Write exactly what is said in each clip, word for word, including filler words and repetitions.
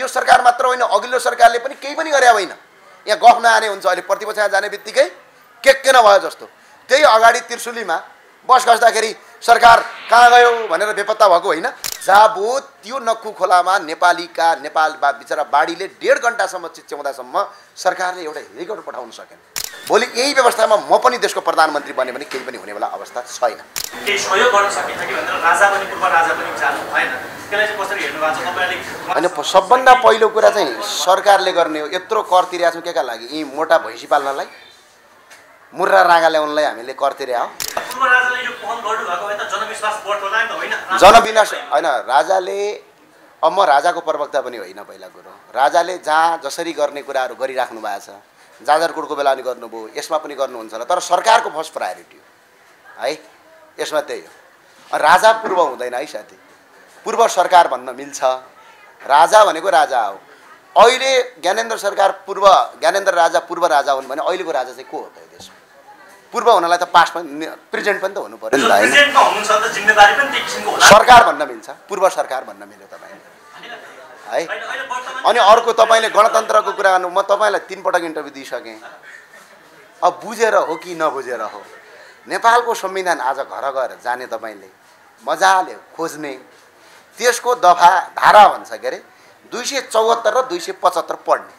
यो सरकार मात्र होइन, अघिल्लो सरकारले पनि केही पनि गरे होइन। यहाँ गफ नआने हुन्छ, अहिले प्रतिपक्षमा जाने बित्तिकै के के नभयो जस्तो। त्यही अगाडि त्रिशुलीमा बस खस्दाखेरि सरकार कहाँ गयो भनेर बेपत्ता भएको होइन। जाबो त्यो नक्कु खोलामा नेपालीका नेपाल बिचरा बाढीले डेढ घन्टासम्म चिच्याउँदासम्म सरकारले एउटा हेलिकप्टर पठाउन सकेन। भोलि यही व्यवस्थामा म पनि देशको प्रधानमन्त्री बने भने केही पनि हुनेवाला अवस्था छैन। केही सहयोग गर्न सकिन्छ कि भनेर राजा पनि पूर्व राजा पनि जानु भएन, त्यसलाई चाहिँ कसरी हेर्नु भएको छ तपाईँले? होइन, सबभन्दा पहिलो कुरा चाहिँ सरकारले गर्ने हो। यत्रो कर तिरेका छौँ केका लागि? यी मोटा भैँसी पाल्नलाई, मुर्रा रागा ल्याउनलाई हामीले कर तिरे हो। पूर्व राजाले यो पहल गर्नुभएको भए त जनविश्वास बढ्थ्यो होला नि त, होइन? जनविनाश होइन, राजाले अब म राजाको प्रवक्ता पनि होइन। पहिला कुरो राजाले जहाँ जसरी गर्ने कुराहरू गरिराख्नु भएको छ, जाजरकोटको बेला पनि गर्नुभयो, यसमा पनि गर्नुहुन्छ होला, तर सरकारको फर्स्ट प्रायोरिटी हो है, यसमा त्यही हो। राजा पूर्व हुँदैन है साथी, पूर्व सरकार भन्न मिल्छ। राजा भनेको राजा हो। अहिले ज्ञानेन्द्र सरकार पूर्व ज्ञानेन्द्र राजा पूर्व राजा हुन् भने अहिलेको राजा चाहिँ को हो त देशमा? पूर्व हुनलाई त पास्ट पनि प्रेजेन्ट पनि त हुनु पर्यो नि त, होइन? सरकार भन्न मिल्छ, पूर्व सरकार भन्न मिल्यो तपाईँले है। अनि अर्को तपाईँले गणतन्त्रको कुरा गर्नु, म तपाईँलाई तीन पटक इन्टरभ्यू दिइसकेँ। अब बुझेर हो कि नबुझेर हो, नेपालको संविधान आज घर गएर जाने तपाईँले मजाले खोज्ने, त्यसको दफा धारा भन्छ के अरे दुई सय चौहत्तर र दुई सय पचहत्तर पढ्ने।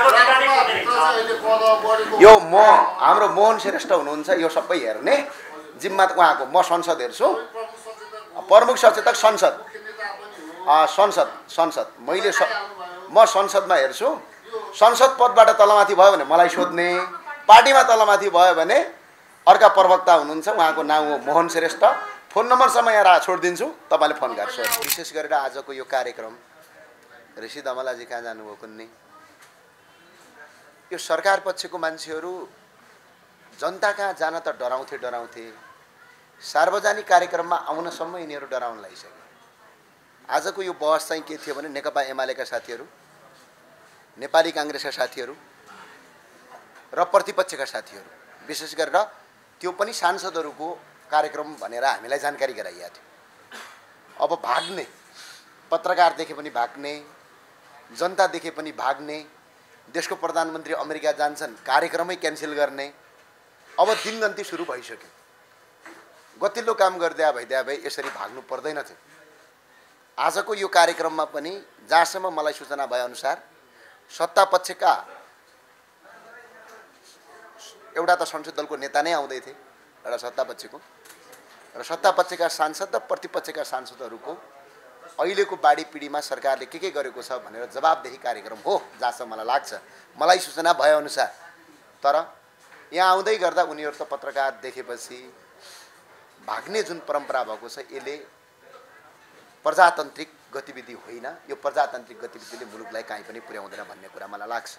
यो म हाम्रो मोहन श्रेष्ठ हुनुहुन्छ, यो सबै हेर्ने जिम्मा उहाँको। म संसद हेर्छु, प्रमुख सचेतक संसद संसद संसद मैले स म संसदमा हेर्छु। संसद पदबाट तलमाथि भयो भने मलाई सोध्ने, पार्टीमा तलमाथि भयो भने अर्का प्रवक्ता हुनुहुन्छ, उहाँको नाम हो मोहन श्रेष्ठ। फोन नम्बरसम्म यहाँ छोडिदिन्छु, तपाईँले फोन गर्छु। विशेष गरेर आजको यो कार्यक्रम ऋषि दमलाजी कहाँ जानुभयो कुन्नी, यो सरकार पक्षको मान्छेहरू जनता कहाँ जान त डराउँथे डराउँथे, सार्वजनिक कार्यक्रममा आउनसम्म यिनीहरू डराउन लागिसके। आजको यो बहस चाहिँ के थियो भने नेकपा एमालेका साथीहरू, नेपाली काङ्ग्रेसका साथीहरू र प्रतिपक्षका साथीहरू, विशेष गरेर त्यो पनि सांसदहरूको कार्यक्रम भनेर हामीलाई जानकारी गराइएको थियो। अब भाग्ने, पत्रकार देखे पनि भाग्ने, जनता देखे पनि भाग्ने, देशको प्रधानमन्त्री अमेरिका जान्छन् कार्यक्रमै क्यान्सल गर्ने, अब दिनगन्ती सुरु भइसक्यो। गतिलो काम गरिदिया भइदिया भए यसरी भाग्नु पर्दैन थियो। आजको यो कार्यक्रममा पनि जहाँसम्म मलाई सूचना भएअनुसार सत्ता पक्षका एउटा त संसद दलको नेता नै आउँदै थिए, एउटा सत्ता पक्षको, र सत्ता पक्षका सांसद र प्रतिपक्षका सांसदहरूको अहिलेको बाढी पीडितमा सरकारले के के गरेको छ भनेर जवाबदेही कार्यक्रम हो जहाँसम्म मलाई लाग्छ, मलाई सूचना भएअनुसार। तर यहाँ आउँदै गर्दा उनीहरू त पत्रकार देखेपछि भाग्ने जुन परम्परा भएको छ, यसले प्रजातान्त्रिक गतिविधि होइन। यो प्रजातान्त्रिक गतिविधिले मुलुकलाई कहीँ पनि पुर्याउँदैन भन्ने कुरा मलाई लाग्छ।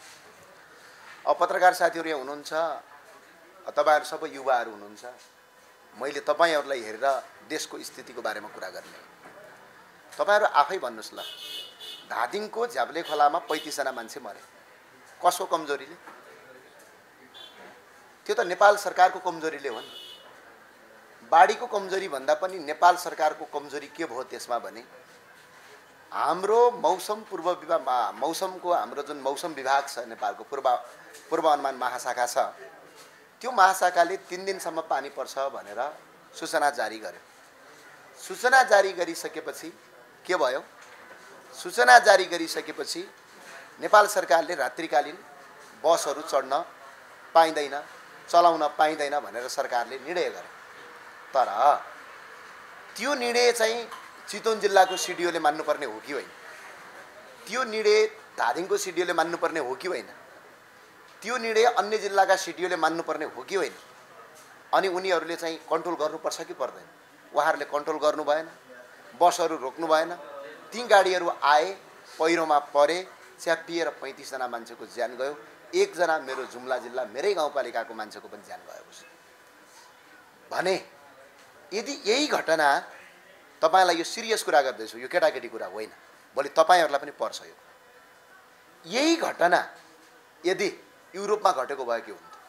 अब पत्रकार साथीहरू यहाँ हुनुहुन्छ, तपाईँहरू सबै युवाहरू हुनुहुन्छ, मैले तपाईँहरूलाई हेरेर देशको स्थितिको बारेमा कुरा गर्ने। तपाईँहरू आफै भन्नुहोस् ल, धादिङको झ्याब्ले खोलामा पैँतिसजना मान्छे मरे, कसको कमजोरीले? त्यो त नेपाल सरकारको कमजोरीले हो नि। बाढीको कमजोरी भन्दा पनि नेपाल सरकारको कमजोरी के भयो त्यसमा भने हाम्रो मौसम पूर्व विभाग मौसमको हाम्रो जुन मौसम विभाग छ नेपालको पूर्व पूर्वानुमान महाशाखा छ, त्यो महाशाखाले तीन दिनसम्म पानी पर्छ भनेर सूचना जारी गर्यो। सूचना जारी गरिसकेपछि के भयो? सूचना जारी गरिसकेपछि नेपाल सरकारले रात्रिकालीन बसहरू चढ्न पाइँदैन, चलाउन पाइँदैन भनेर सरकारले निर्णय गर्यो। तर त्यो निर्णय चाहिँ चितवन जिल्लाको सिडिओले मान्नुपर्ने हो कि होइन? त्यो निर्णय धादिङको सिडिओले मान्नुपर्ने हो कि होइन? त्यो निर्णय अन्य जिल्लाका सिडिओले मान्नुपर्ने हो कि होइन? अनि उनीहरूले चाहिँ कन्ट्रोल गर्नुपर्छ कि पर्दैन? उहाँहरूले कन्ट्रोल गर्नु भएन, बसहरू रोक्नु भएन। ती गाडीहरू आए, पहिरोमा परे, च्यापिएर पैँतिसजना मान्छेको ज्यान गयो। एकजना मेरो जुम्ला जिल्ला मेरै गाउँपालिकाको मान्छेको पनि ज्यान गएको छ भने यदि यही घटना, तपाईँलाई यो सिरियस कुरा गर्दैछु, यो केटाकेटी कुरा होइन, भोलि तपाईँहरूलाई पनि पर्छ यो। यही घटना यदि युरोपमा घटेको भए के हुन्थ्यो?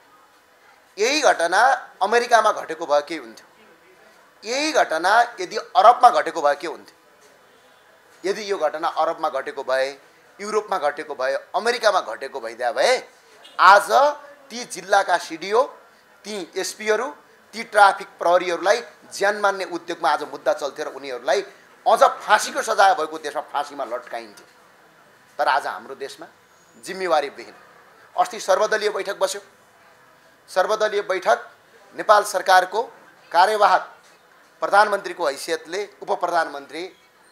यही घटना अमेरिकामा घटेको भए के हुन्थ्यो? यही घटना यदि अरबमा घटेको भए के हुन्थ्यो? यदि यो घटना अरबमा घटेको भए, युरोपमा घटेको भए, अमेरिकामा घटेको भइदिया भए आज ती जिल्लाका सिडिओ, ती एसपीहरू, ती ट्राफिक प्रहरीहरूलाई ज्यान मान्ने उद्योगमा आज मुद्दा चल्थ्यो र उनीहरूलाई अझ फाँसीको सजाय भएको देशमा फाँसीमा लट्काइन्थ्यो। तर आज हाम्रो देशमा जिम्मेवारी विहीन अस्ति सर्वदलीय बैठक बस्यो। सर्वदलीय बैठक नेपाल सरकारको कार्यवाहक प्रधानमन्त्रीको हैसियतले उप प्रधानमन्त्री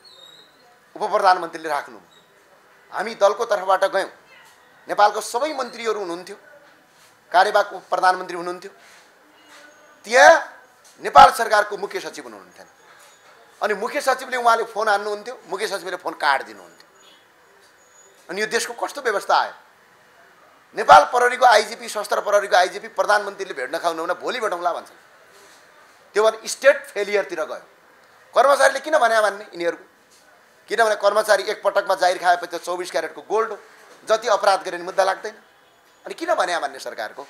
उप प्रधानमन्त्रीले राख्नु। हामी दलको तर्फबाट गयौँ। नेपालको सबै मन्त्रीहरू हुनुहुन्थ्यो, कार्यवाहक उप प्रधानमन्त्री हुनुहुन्थ्यो, त्यहाँ नेपाल सरकारको मुख्य सचिव हुनुहुन्थ्यो अनि मुख्य सचिवले उहाँले फोन हान्नुहुन्थ्यो, मुख्य सचिवले फोन काटिदिनुहुन्थ्यो। अनि यो देशको कस्तो व्यवस्था आयो? नेपाल प्रहरीको आइजिपी, सशस्त्र प्रहरीको आइजिपी प्रधानमन्त्रीले भेट्न खाउनु भने भोलि भेटौँला भन्छन्। त्यो भने स्टेट फेलियरतिर गयो। कर्मचारीले किन भने भन्ने यिनीहरूको? किनभने कर्मचारी एकपटकमा जाहिर खाएपछि चौबिस क्यारेटको गोल्ड हो, जति अपराध गरे नि मुद्दा लाग्दैन। अनि किन भने भन्ने सरकारको?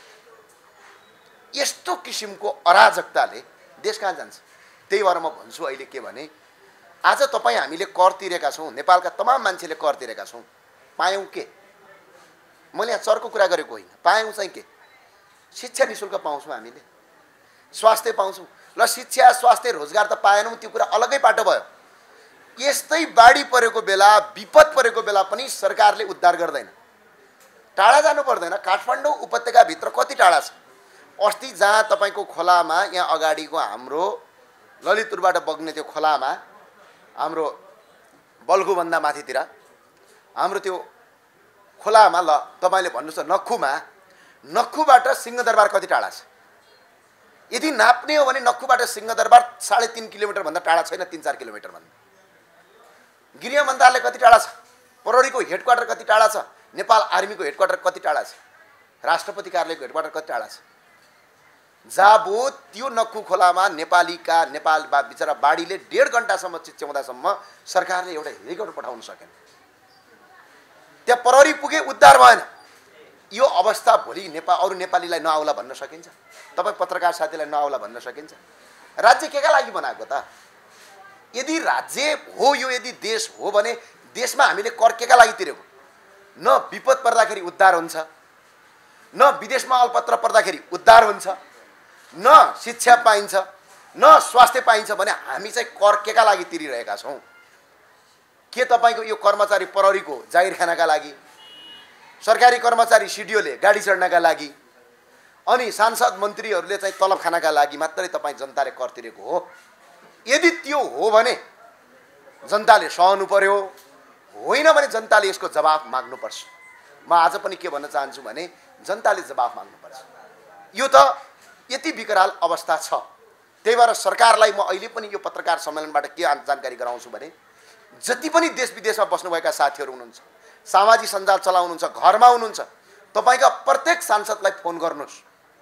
यस्तो किसिमको अराजकताले देश कहाँ जान्छ? त्यही भएर म भन्छु अहिले के भने आज तपाईँ हामीले कर तिरेका छौँ, नेपालका तमाम मान्छेले कर तिरेका छौँ, पायौँ के? मैले यहाँ चर्को कुरा गरेको होइन, पायौँ चाहिँ के? शिक्षा निःशुल्क पाउँछौँ हामीले, स्वास्थ्य पाउँछौँ। ल शिक्षा, स्वास्थ्य, रोजगार त पाएनौँ, त्यो कुरा अलग्गै पाटो भयो। यस्तै बाढी परेको बेला, विपद परेको बेला पनि सरकारले उद्धार गर्दैन। टाढा जानु पर्दैन, काठमाडौँ उपत्यकाभित्र कति टाढा छ? अस्ति जहाँ तपाईँको खोलामा यहाँ अगाडिको हाम्रो ललितपुरबाट बग्ने त्यो खोलामा, हाम्रो बल्खुभन्दा माथितिर हाम्रो त्यो खोलामा, ल तपाईँले भन्नुहोस् त, नक्खुमा नक्खुबाट सिंहदरबार कति टाढा छ? यदि नाप्ने हो भने नक्खुबाट सिंहदरबार साढे तीन किलोमिटरभन्दा टाढा छैन, तिन चार किलोमिटरभन्दा। गृह मन्त्रालय कति टाढा छ? प्रहरीको हेडक्वार्टर कति टाढा छ? नेपाल आर्मीको हेडक्वार्टर कति टाढा छ? राष्ट्रपति कार्यालयको हेडक्वार्टर कति टाढा छ? जाबो त्यो नक्खु खोलामा नेपालीका नेपाल बा बिचरा बाढीले डेढ घन्टासम्म चिच्याउँदासम्म सरकारले एउटा हेलिकप्टर पठाउन सकेन। त्यहाँ प्रहरी पुगे, उद्धार भएन। यो अवस्था भोलि नेपाल अरू नेपालीलाई नआउला भन्न सकिन्छ? तपाईँ पत्रकार साथीलाई नआउला भन्न सकिन्छ? राज्य केका लागि बनाएको त? यदि राज्य हो, यो यदि देश हो भने देशमा हामीले कर केका लागि तिरेको? न विपद पर्दाखेरि उद्धार हुन्छ, न विदेशमा अलपत्र पर्दाखेरि उद्धार हुन्छ, न शिक्षा पाइन्छ, न स्वास्थ्य पाइन्छ भने हामी चाहिँ कर केका लागि तिरिरहेका छौँ? के तपाईँको यो कर्मचारी प्रहरीको जागिर खानका लागि, सरकारी कर्मचारी सिडिओले गाडी चढ्नका लागि, अनि सांसद मन्त्रीहरूले चाहिँ तलब खानका लागि मात्रै तपाईँ जनताले कर तिरेको हो? यदि त्यो हो भने जनताले सहनु पर्यो, होइन भने जनताले यसको जवाफ माग्नुपर्छ। म आज पनि के भन्न चाहन्छु भने जनताले जवाफ माग्नुपर्छ। यो त यति विकराल अवस्था छ। त्यही भएर सरकारलाई म अहिले पनि यो पत्रकार सम्मेलनबाट के जानकारी गराउँछु भने जति पनि देश विदेशमा बस्नुभएका साथीहरू हुनुहुन्छ, सामाजिक सञ्जाल चलाउनुहुन्छ, घरमा हुनुहुन्छ, तपाईँका प्रत्येक सांसदलाई फोन गर्नुहोस्।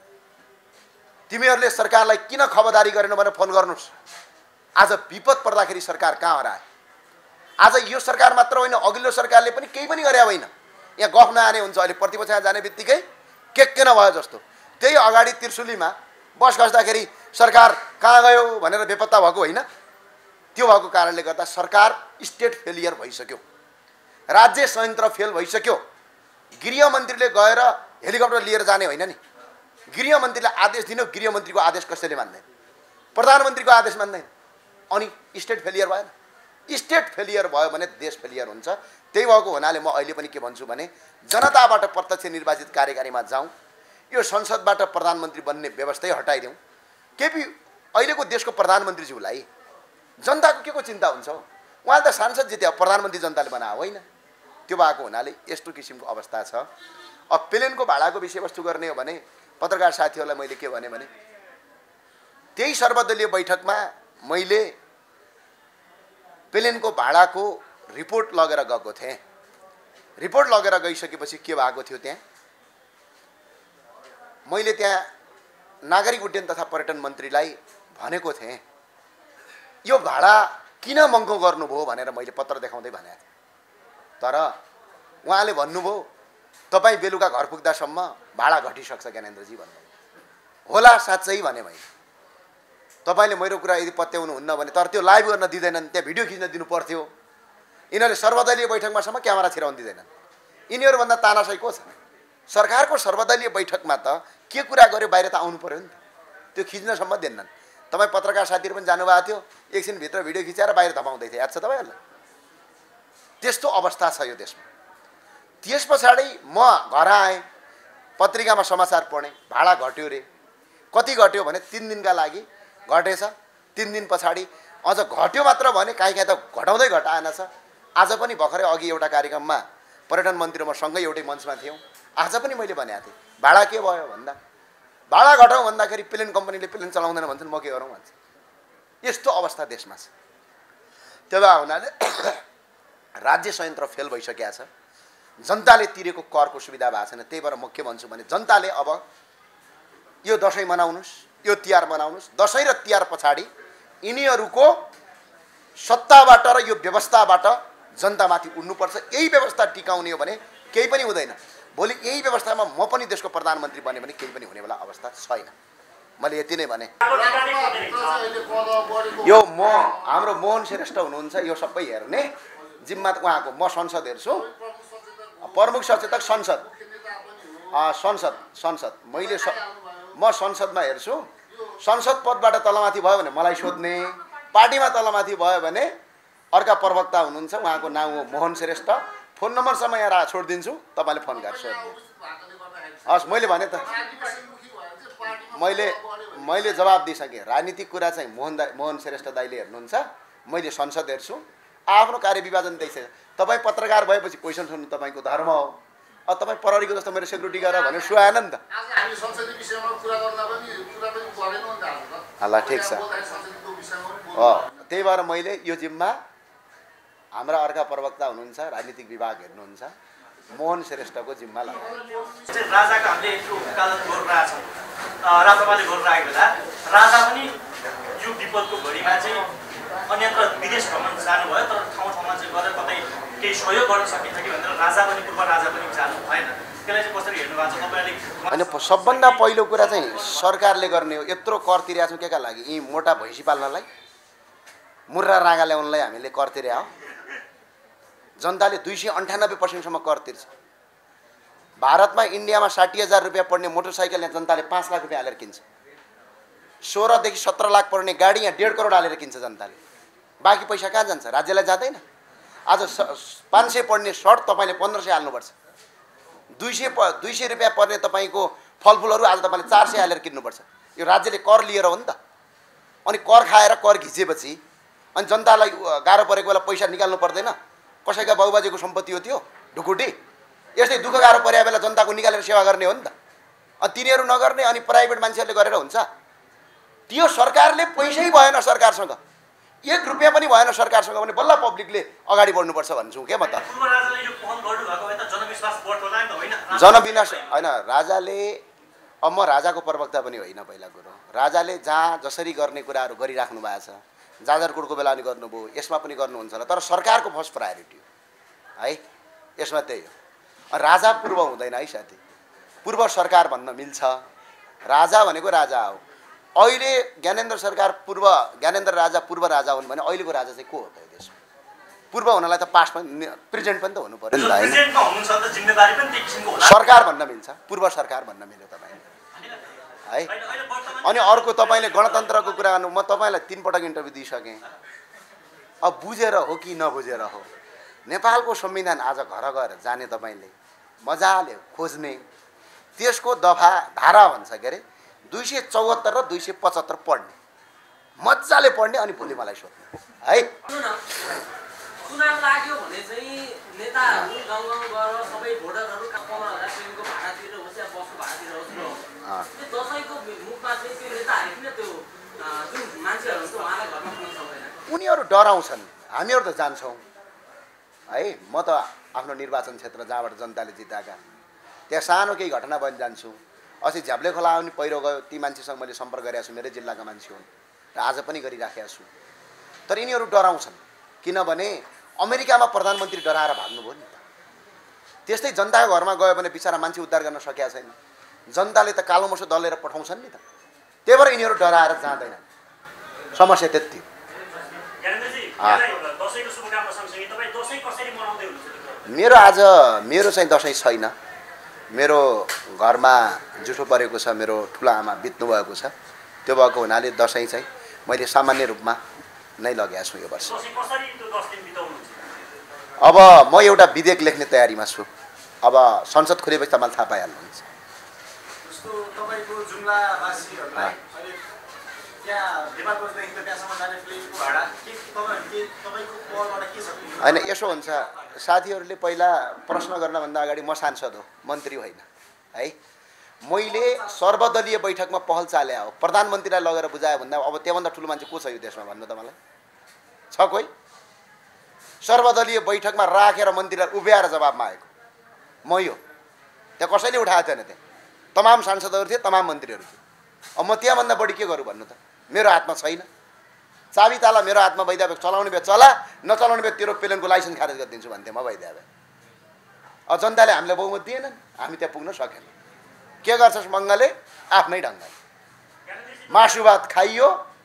तिमीहरूले सरकारलाई किन खबरदारी गरेन भनेर फोन गर्नुहोस्। आज विपद पर्दाखेरि सरकार कहाँ हरायो? आज यो सरकार मात्र होइन, अघिल्लो सरकारले पनि केही पनि गरे होइन। यहाँ गफ नआने हुन्छ, अहिले प्रतिपक्ष जाने बित्तिकै के के नभयो जस्तो। त्यही अगाडि त्रिशुलीमा बस खस्दाखेरि सरकार कहाँ गयो भनेर बेपत्ता भएको होइन? त्यो भएको कारणले गर्दा सरकार स्टेट फेलियर भइसक्यो, राज्य संयन्त्र फेल भइसक्यो। गृहमन्त्रीले गएर हेलिकप्टर लिएर जाने होइन नि। गृहमन्त्रीले आदेश दिनु, गृहमन्त्रीको आदेश कसैले मान्दैन, प्रधानमन्त्रीको आदेश मान्दैन, अनि स्टेट फेलियर भएन। स्टेट फेलियर भयो भने देश फेलियर हुन्छ। त्यही भएको हुनाले म अहिले पनि के भन्छु भने जनताबाट प्रत्यक्ष निर्वाचित कार्यकारीमा जाउँ, यो संसदबाट प्रधानमन्त्री बन्ने व्यवस्थै हटाइदिउँ। केपी अहिलेको देशको प्रधानमन्त्रीज्यूलाई जनताको के को चिन्ता हुन्छ? उहाँले त सांसद जित्यो, प्रधानमन्त्री जनताले बनायो होइन? त्यो भएको हुनाले यस्तो किसिमको अवस्था छ। अब प्लेनको भाडाको विषयवस्तु गर्ने हो भने पत्रकार साथीहरूलाई मैले के भने भने त्यही सर्वदलीय बैठकमा मैले प्लेनको भाडाको रिपोर्ट लगेर गएको थिएँ। रिपोर्ट लगेर गइसकेपछि के भएको थियो, त्यहाँ मैले त्यहाँ नागरिक उड्डयन तथा पर्यटन मन्त्रीलाई भनेको थिएँ यो भाडा किन महँगो गर्नुभयो भनेर मैले पत्र देखाउँदै भनेको थिएँ। तर उहाँले भन्नुभयो तपाईँ बेलुका घर पुग्दासम्म भाडा घटिसक्छ ज्ञानेन्द्रजी भन्नुभयो। होला साँच्चै भने मैले, तपाईँले मेरो कुरा यदि पत्याउनु हुन्न भने, तर त्यो लाइभ गर्न दिँदैनन्, त्यहाँ भिडियो खिच्न दिनु पर्थ्यो। यिनीहरूले सर्वदलीय बैठकमासम्म क्यामेरा छिराउन दिँदैनन्। यिनीहरूभन्दा तानाशाही को छ? सरकारको सर्वदलीय बैठकमा त के कुरा गर्यो बाहिर त आउनु पर्यो नि त। त्यो खिच्नसम्म दिन्नन्। तपाईँ पत्रकार साथीहरू पनि जानुभएको थियो, एकछिनभित्र भिडियो खिचाएर बाहिर धपाउँदै थियो, याद छ तपाईँहरूलाई? त्यस्तो अवस्था छ यो देशमा। त्यस पछाडि म घर आएँ, पत्रिकामा समाचार पढेँ, भाडा घट्यो रे। कति घट्यो भने तिन दिनका लागि घटेछ। तिन दिन पछाडि अझ घट्यो मात्र भने काहीँ काहीँ त घटाउँदै घटाएन छ। आज पनि भर्खरै अघि एउटा कार्यक्रममा पर्यटन मन्त्री म सँगै एउटै मञ्चमा थियौँ। आज पनि मैले भनेको थिएँ भाडा के भयो भन्दा भाडा घटाउँ भन्दाखेरि प्लेन कम्पनीले प्लेन चलाउँदैन भन्छन्, म के गरौँ भन्छ। यस्तो अवस्था देशमा छ। त्यो भए हुनाले राज्य संयन्त्र फेल भइसकेको छ। जनताले तिरेको करको सुविधा भएको छैन। त्यही भएर म के भन्छु भने जनताले अब यो दसैँ मनाउनुहोस्, यो तिहार मनाउनुहोस्। दसैँ र तिहार पछाडि यिनीहरूको सत्ताबाट र यो व्यवस्थाबाट जनतामाथि उड्नुपर्छ। यही व्यवस्था टिकाउने हो भने केही पनि हुँदैन। भोलि यही व्यवस्थामा म पनि देशको प्रधानमन्त्री बने भने केही पनि हुने बेला अवस्था छैन। मैले यति नै भने। यो म हाम्रो मोहन श्रेष्ठ हुनुहुन्छ, यो सबै हेर्ने जिम्मा उहाँको। म संसद हेर्छु, प्रमुख सचेतक संसद संसद संसद मैले स म संसदमा हेर्छु। संसद पदबाट तलमाथि भयो भने मलाई सोध्ने, पार्टीमा तलमाथि भयो भने अर्का प्रवक्ता हुनुहुन्छ, उहाँको नाम हो मोहन श्रेष्ठ। फोन नम्बरसम्म यहाँ छोडिदिन्छु, तपाईँले फोन गरेर सोध्नु। हस्, मैले भने त मैले मैले जवाब दिइसकेँ। राजनीतिक कुरा चाहिँ मोहन दा मोहन श्रेष्ठ दाइले हेर्नुहुन्छ, मैले संसद हेर्छु। आफ्नो कार्य विभाजन दिइसक्यो। तपाईँ पत्रकार भएपछि क्वेसन सुन्नु तपाईँको धर्म हो। अब तपाईँ प्रहरीको जस्तो मेरो सेक्युरिटी गरेर भने सुहाएन नि त। ल ठिक छ। हो, त्यही भएर मैले यो जिम्मा हाम्रा अर्का प्रवक्ता हुनुहुन्छ, राजनीतिक विभाग हेर्नुहुन्छ, मोहन श्रेष्ठको जिम्मा लगाए। राजाको हामीले यत्रो उकालत गरिरहेको छौँ, राजापाले गरिरहेको बेला राजा पनि यो विपदको घडीमा चाहिँ अन्यत्र विदेश भ्रमण जानुभयो, तर ठाउँ ठाउँमा चाहिँ गएर कतै केही सहयोग गर्न सकिन्छ कि भनेर राजा पनि पूर्व राजा पनि जानु भएन। त्यसलाई चाहिँ कसरी हेर्नु भएको छ तपाईँले? होइन, सबभन्दा पहिलो कुरा चाहिँ सरकारले गर्ने हो। यत्रो कर तिरेको छौँ के का लागि? यी मोटा भैँसी पाल्नलाई, मुर्रा रागा ल्याउनलाई हामीले कर तिरे हो। जनताले दुई सय अन्ठानब्बे पर्सेन्टसम्म कर तिर्छ। भारतमा इन्डियामा साठी हजार रुपियाँ पर्ने मोटरसाइकल यहाँ जनताले पाँच लाख रुपियाँ हालेर किन्छ। सोह्रदेखि सत्र लाख पर्ने गाडी यहाँ डेढ करोड हालेर किन्छ जनताले। बाँकी पैसा कहाँ जान्छ? राज्यलाई जाँदैन। आज पाँच सय पर्ने सर्ट तपाईँले पन्ध्र सय हाल्नुपर्छ। दुई सय प दुई सय रुपियाँ पर्ने तपाईँको फलफुलहरू आज तपाईँले चार सय हालेर किन्नुपर्छ। यो राज्यले कर लिएर हो नि त। अनि कर खाएर कर घिचेपछि अनि जनतालाई गाह्रो परेको बेला पैसा निकाल्नु पर्दैन। कसैका बाबुबाजेको सम्पत्ति हो त्यो ढुकुटी। यस्तै दुःख गाह्रो परेको बेला जनताको निकालेर सेवा गर्ने हो नि त। अनि तिनीहरू नगर्ने अनि प्राइभेट मान्छेहरूले गरेर हुन्छ? त्यो सरकारले पैसै भएन सरकारसँग, एक रुपियाँ पनि भएन सरकारसँग भने बल्ल पब्लिकले अगाडि बढ्नुपर्छ भन्छु के म त। जनविनाश होइन, राजाले अब म राजाको प्रवक्ता पनि होइन। पहिला कुरो राजाले जहाँ जसरी गर्ने कुराहरू गरिराख्नु भएको छ, जाजरकोटको बेला पनि गर्नुभयो, यसमा पनि गर्नुहुन्छ होला, तर सरकारको फर्स्ट प्रायोरिटी हो है, यसमा त्यही हो। राजा पूर्व हुँदैन है साथी, पूर्व सरकार भन्न मिल्छ। राजा भनेको राजा हो। अहिले ज्ञानेन्द्र सरकार पूर्व ज्ञानेन्द्र राजा पूर्व राजा हुन् भने अहिलेको राजा चाहिँ को हो त देशमा? पूर्व हुनलाई त पास्ट पनि प्रेजेन्ट पनि त हुनु पर्यो नि त। सरकार भन्न मिल्छ, पूर्व सरकार भन्न मिल्यो तपाईँले है। अनि अर्को तपाईँले गणतन्त्रको कुरा गर्नु, म तपाईँलाई तीन पटक इन्टरभ्यू दिइसकेँ। अब बुझेर हो कि नबुझेर हो, नेपालको संविधान आज घर गएर जाने तपाईँले मजाले खोज्ने, त्यसको दफा धारा भन्छ के अरे दुई सय चौहत्तर र दुई सय पचहत्तर पढ्ने, मजाले पढ्ने, अनि भोलि मलाई सोध्ने है। चुनाव लाग्यो भने चाहिँ नेताहरू गाउँ गाउँ गएर सबै भोटरहरू पन्ध्र हजार रुपियाँको भाडा तिरेर होस् या बसको भाडा तिरेर होस् न, त्यो दसैँको मुखमा चाहिँ त्यो नेताहरू किन त्यो जुन मान्छेहरू हुन्छ उहाँलाई घरमा पुग्न सक्दैन? उनीहरू डराउँछन्, हामीहरू त जान्छौँ है। म त आफ्नो निर्वाचन क्षेत्र जहाँबाट जनताले जिताएका त्यहाँ सानो केही घटना भयो जान्छु। अस्ति झ्याप्ले खोला आउने पहिरो गयो, ती मान्छेसँग मैले सम्पर्क गरेको छु, मेरै जिल्लाका मान्छे हुन् र आज पनि गरिराखेका छु। तर यिनीहरू डराउँछन्, किनभने अमेरिकामा प्रधानमन्त्री डराएर भाग्नुभयो नि त। त्यस्तै जनताको घरमा गयो भने बिचरा मान्छे उद्धार गर्न सकेका छैन। जनताले त कालो मोसो दलेर पठाउँछन् नि त। त्यही भएर यिनीहरू डराएर जाँदैनन्। समस्या त्यति। दसैँको शुभकामना सँगसँगै तपाईँ दसैँ कसरी मनाउँदै हुनुहुन्छ? मेरो आज मेरो चाहिँ दसैँ छैन। मेरो घरमा जुठो परेको छ, मेरो ठुला आमा बित्नु भएको छ। त्यो भएको हुनाले दसैँ चाहिँ मैले सामान्य रूपमा नै लगाएको छु यो वर्ष। दसैँ कसरी त्यो दस दिन बिताउनुहुन्छ? अब म एउटा विधेयक लेख्ने तयारीमा छु। अब संसद खुलेपछि तपाईँले थाहा पाइहाल्नुहुन्छ। जस्तो तपाईँको जुम्लावासीहरूलाई अहिले त्यहाँ नेपाल बस्दैदेखि त्यहाँसम्म जाने प्लेनको भाडा के तपाईँ के तपाईँको पहलबाट के छ? होइन, यसो हुन्छ, साथीहरूले पहिला प्रश्न गर्नभन्दा अगाडि म सांसद हो, मन्त्री होइन है। मैले सर्वदलीय बैठकमा पहल चाले हो, प्रधानमन्त्रीलाई लगेर बुझायो भन्दा अब त्योभन्दा ठुलो मान्छे को छ यो देशमा भन्नु त मलाई? छ कोही? सर्वदलीय बैठकमा राखेर मन्त्रीलाई उभ्याएर जवाब मागेको मै हो। त्यहाँ कसैले उठाएको थिएन, त्यहाँ तमाम सांसदहरू थिए, तमाम मन्त्रीहरू थिए। अब म त्यहाँभन्दा बढी के गरौँ भन्नु त? मेरो हातमा छैन। चाबी ताला मेरो हातमा भइदिए भए चलाउने भए चला, नचलाउने भए तेरो प्लेनको लाइसेन्स खारेज गरिदिन्छु भन्थेँ म भइदिए भए। अब जनताले हामीलाई बहुमत दिएनन्, हामी त्यहाँ पुग्न सकेनौँ। के गर्छस् मङ्गले? आफ्नै ढङ्गले मासु भात खाइयो,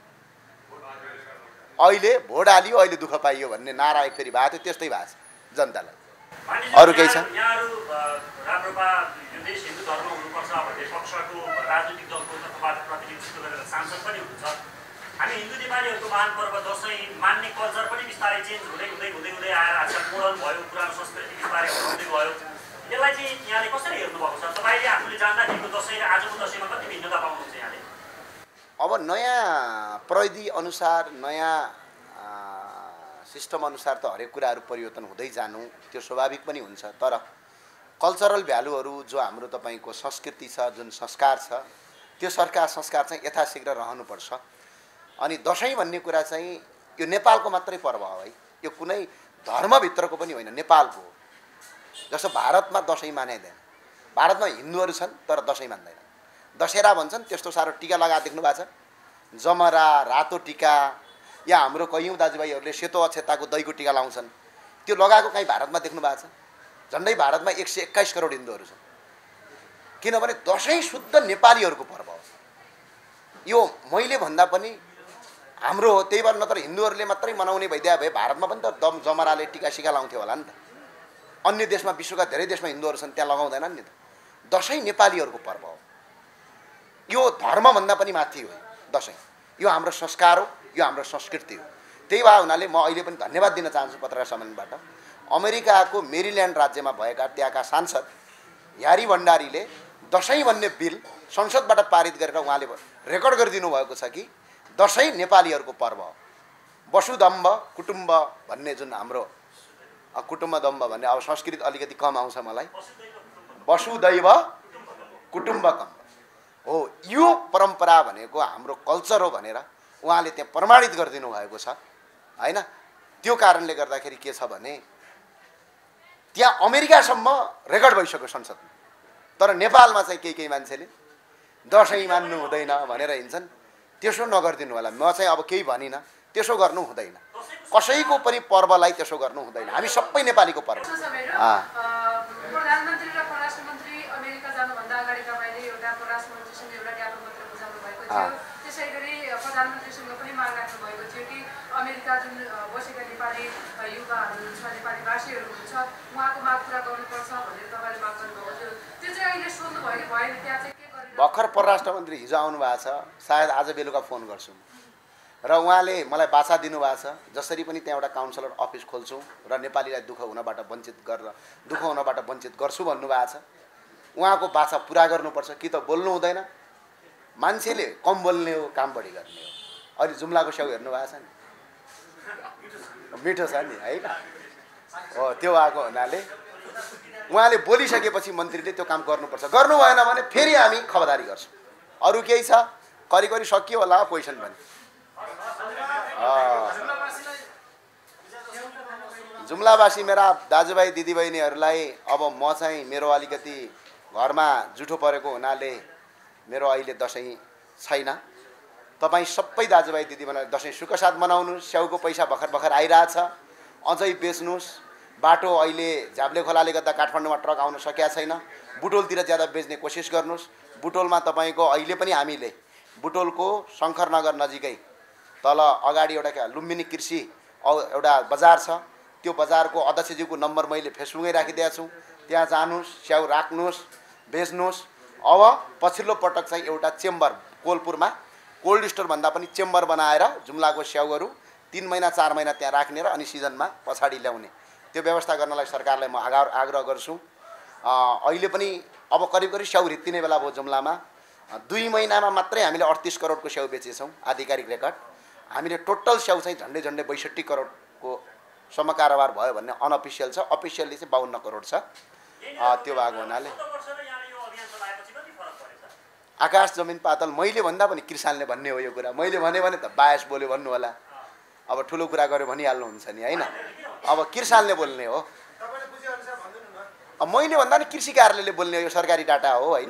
अहिले भोट हालियो, अहिले दुःख पाइयो भन्ने नारा एक फेरि भएको थियो, त्यस्तै भएको छ जनतालाई। अरू केही छ? यहाँहरू राप्रपा यो देश हिन्दू धर्म हुनुपर्छ भन्ने पक्षको राजनीतिक दलको तर्फबाट प्रतिनिधित्व गरेर सांसद पनि हुनुहुन्छ। हामी हिन्दू नेपालीहरूको महान पर्व दसैँ मान्ने कल्चर पनि बिस्तारै चेन्ज हुँदै हुँदै हुँदै हुँदै आएर आजकल मोडर्न भयो, पुरानो संस्कृति बिस्तारै हराउँदै गयो। यसलाई चाहिँ यहाँले कसरी हेर्नुभएको छ? तपाईँले आफूले जान्दाखेरिको दसैँ र आजको दसैँमा कति भिन्नता पाउनुहुन्छ यहाँले? अब नयाँ प्रविधि अनुसार, नयाँ सिस्टम अनुसार त हरेक कुराहरू परिवर्तन हुँदै जानु त्यो स्वाभाविक पनि हुन्छ। तर कल्चरल भ्यालुहरू जो हाम्रो तपाईँको संस्कृति छ, जुन संस्कार छ, त्यो सरकार संस्कार चाहिँ यथाशीघ्र रहनुपर्छ। अनि दसैँ भन्ने कुरा चाहिँ यो नेपालको मात्रै पर्व हो है, यो कुनै धर्मभित्रको पनि होइन, नेपालको हो। जस्तो भारतमा दसैँ मानिँदैन, भारतमा हिन्दूहरू छन् तर दसैँ मान्दैन। दशहरा भन्छन्, त्यस्तो साह्रो टिका लगाएर देख्नु भएको छ? जमरा, रातो टिका, या हाम्रो कैयौँ दाजुभाइहरूले सेतो अक्षताको दहीको टिका लाउँछन्, त्यो लगाएको कहीँ भारतमा देख्नु भएको छ? झन्डै भारतमा एक सय एक्काइस करोड हिन्दूहरू छन्। किनभने दसैँ शुद्ध नेपालीहरूको पर्व हो। यो मैले भन्दा पनि हाम्रो हो, त्यही भएर नत्र हिन्दूहरूले मात्रै मनाउने भइदिए भए भारतमा पनि त दम जमराले टिका सिका लाउँथ्यो होला नि त। अन्य देशमा, विश्वका धेरै देशमा हिन्दूहरू छन्, त्यहाँ लगाउँदैनन् नि त। दसैँ नेपालीहरूको पर्व हो, यो धर्मभन्दा पनि माथि हो दसैँ। यो हाम्रो संस्कार हो, यो हाम्रो संस्कृति हो। त्यही भए हुनाले म अहिले पनि धन्यवाद दिन चाहन्छु पत्रकार सम्मेलनबाट अमेरिकाको मेरील्यान्ड राज्यमा भएका त्यहाँका सांसद ह्यारी भण्डारीले दसैँ भन्ने बिल संसदबाट पारित गरेर उहाँले रेकर्ड गरिदिनु भएको छ कि दसैँ नेपालीहरूको पर्व हो। वसुधम्ब कुटुम्ब भन्ने जुन हाम्रो कुटुम्बदम्ब भन्ने अब संस्कृत अलिकति कम आउँछ मलाई, वसुदैव कुटुम्बकम हो, यो परम्परा भनेको हाम्रो कल्चर हो भनेर उहाँले त्यहाँ प्रमाणित गरिदिनु भएको छ हैन। त्यो कारणले गर्दाखेरि के छ भने त्यहाँ अमेरिकासम्म रेकर्ड भइसक्यो संसदमा, तर नेपालमा चाहिँ केही केही मान्छेले दसैँ मान्नु हुँदैन भनेर हिँड्छन्। त्यसो नगरिदिनु होला, म चाहिँ अब केही भनिनँ, त्यसो गर्नु हुँदैन, कसैको पनि पर्वलाई त्यसो गर्नु हुँदैन। हामी सबै नेपालीको पर्व। प्रधानमन्त्री र परराष्ट्र मन्त्री अमेरिका जानुभन्दा अगाडि तपाईँले एउटा परराष्ट्र मन्त्रीसँग एउटा ज्ञापन पत्र बुझाउनु भएको थियो। त्यसै गरी प्रधानमन्त्रीसँग पनि माग राख्नु भएको थियो कि अमेरिका जुन बसेका नेपाली युवाहरू छ, नेपाली भाषीहरू हुन्छ, उहाँको माग पुरा गर्नुपर्छ भनेर तपाईँले माग गर्नुभएको थियो। त्यो चाहिँ अहिले सोध्नु भयो कि भएन? त्यहाँ चाहिँ के गर्नु? भर्खर परराष्ट्र मन्त्री हिजो आउनु भएको छ, सायद आज बेलुका फोन गर्छु र उहाँले मलाई बाचा दिनुभएको छ जसरी पनि त्यहाँ एउटा काउन्सिलर अफिस खोल्छु र नेपालीलाई दुःख हुनबाट वञ्चित गरेर दुःख हुनबाट वञ्चित गर्छु भन्नुभएको छ। उहाँको बाचा पुरा गर्नुपर्छ कि त बोल्नु हुँदैन, मान्छेले कम बोल्ने हो, काम बढी गर्ने हो। अहिले जुम्लाको स्याउ हेर्नु भएको छ नि, मिठो छ नि है, हो त्यो आएको हुनाले उहाँले बोलिसकेपछि मन्त्रीले त्यो काम गर्नुपर्छ। गर्नु भएन भने फेरि हामी खबरदारी गर्छौँ। अरू केही छ? करिकरि सकियो होला क्वेसन पनि। जुम्लावासी मेरा दाजुभाइ दिदीबहिनीहरूलाई अब म चाहिँ मेरो अलिकति घरमा जुठो परेको हुनाले मेरो अहिले दसैँ छैन। तपाईँ सबै दाजुभाइ दिदीबहिनीलाई दसैँ सुखसाथ मनाउनुहोस्। स्याउको पैसा भर्खर भर्खर आइरहेछ, अझै बेच्नुहोस्। बाटो अहिले झाब्ले खोलाले गर्दा काठमाडौँमा ट्रक आउन सकेका छैन, बुटोलतिर ज्यादा बेच्ने कोसिस गर्नुहोस्। बुटोलमा तपाईँको अहिले पनि हामीले बुटोलको शङ्करनगर नजिकै तल अगाडि एउटा लुम्बिनी कृषि एउटा बजार छ, त्यो बजारको अध्यक्षज्यूको नम्बर मैले फेसबुकमै राखिदिएको छु। त्यहाँ जानुहोस्, स्याउ राख्नुहोस्, बेच्नुहोस्। अब पछिल्लो पटक चाहिँ एउटा चेम्बर कोलपुरमा कोल्ड स्टोर भन्दा पनि चेम्बर बनाएर जुम्लाको स्याउहरू तीन महिना चार महिना त्यहाँ राख्ने र अनि सिजनमा पछाडि ल्याउने त्यो व्यवस्था गर्नलाई सरकारलाई म आग्रह आग्रह गर्छु। अहिले पनि अब करिब करिब स्याउ रित्तिने बेला भयो जुम्लामा। दुई महिनामा मात्रै हामीले अडतिस करोडको स्याउ बेचेछौँ, आधिकारिक रेकर्ड। हामीले टोटल स्याउ चाहिँ झन्डै झन्डै बैसठी करोडको सम्म कारोबार भयो भन्ने अनअफिसियल छ, अफिसियल्ली चाहिँ बाहन्न करोड छ। त्यो भएको हुनाले आकाश जमिन पातल। मैले भन्दा पनि कृषानले भन्ने हो यो कुरा। मैले भने भने त बायस बोल्यो भन्नु होला। अब ठुलो कुरा गर्यो भनिहाल्नुहुन्छ नि हैन। अब कृषानले बोल्ने हो। अब मैले भन्दा नि कृषि कार्यालयले बोल्ने हो, यो सरकारी डाटा हो हैन।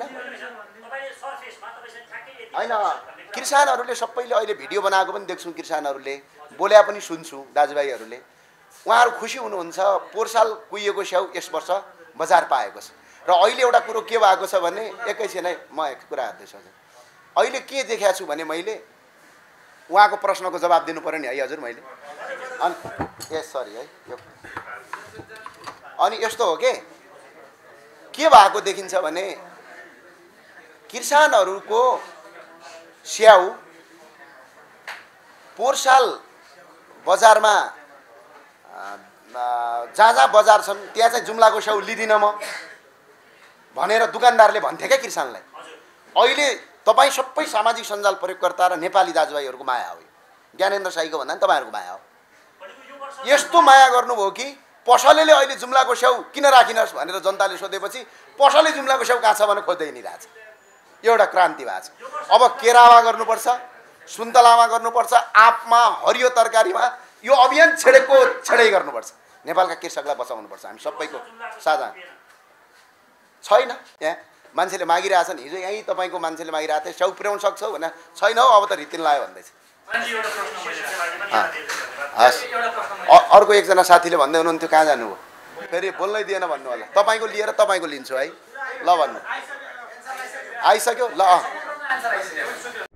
हैन किसानहरूले सबैले अहिले भिडियो बनाएको पनि देख्छु, किसानहरूले बोल्या पनि सुन्छु, दाजुभाइहरूले उहाँहरू खुसी हुनुहुन्छ। पोहोर साल कुहिएको स्याउ यस वर्ष बजार पाएको छ। र अहिले एउटा कुरो के भएको छ भने एकैछिन है म एक कुरा हेर्दैछु। अहिले के देखाएको छु भने मैले उहाँको प्रश्नको जवाब दिनु पर्यो नि है हजुर मैले। अनि ए सरी है यो अनि यस्तो हो के के भएको देखिन्छ भने किसानहरूको स्याउ पोहोर साल बजारमा जहाँ जहाँ बजार छन् त्यहाँ चाहिँ जुम्लाको स्याउ लिदिनँ म भनेर दुकानदारले भन्थे क्या किसानलाई। अहिले तपाईँ सबै सामाजिक सञ्जाल प्रयोगकर्ता र नेपाली दाजुभाइहरूको माया हो। ज्ञानेन्द्र साईको भन्दा नि तपाईँहरूको माया हो। यस्तो माया गर्नुभयो कि पसलेले अहिले जुम्लाको स्याउ किन राखिनस् भनेर जनताले सोधेपछि पसले जुम्लाको स्याउ कहाँ छ भने खोज्दै नि रहेछ। एउटा क्रान्ति भएको छ। अब केरावा गर्नुपर्छ, सुन्तलामा गर्नुपर्छ, आँपमा, हरियो तरकारीमा यो अभियान छेडेको छेडै गर्नुपर्छ। नेपालका कृषकलाई बचाउनुपर्छ। हामी सबैको साझा छैन। यहाँ मान्छेले मागिरहेछन्। हिजो यहीँ तपाईँको मान्छेले मागिरहेको थियो स्याउ पुर्याउन सक्छौ भने छैन हौ अब त रितिन लायो भन्दैछ। हस् अर्को एकजना साथीले भन्दै हुनुहुन्थ्यो कहाँ जानुभयो फेरि बोल्नै दिएन भन्नु होला। तपाईँको लिएर तपाईँको लिन्छु है। ल भन्नु आइसक्यो ल।